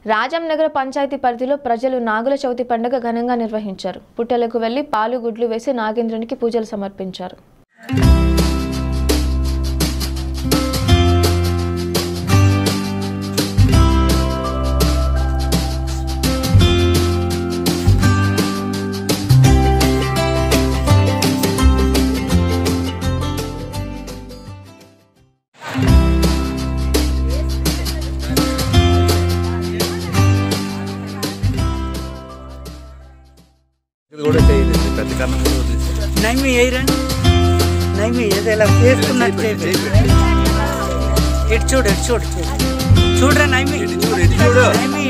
రాజం నగర పంచాయతీ పరిధిలో ప్రజలు నాగుల చవితి పండుగ ఘనంగా నిర్వహించారు. పుట్టలకు వెళ్లి పాలు గుడ్లు వేసి నాగేంద్రునికి పూజలు సమర్పించారు. नहीं में यही रन नहीं में ये देला फेस करना चाहिए इट छोड़ छोड़ रहा नहीं में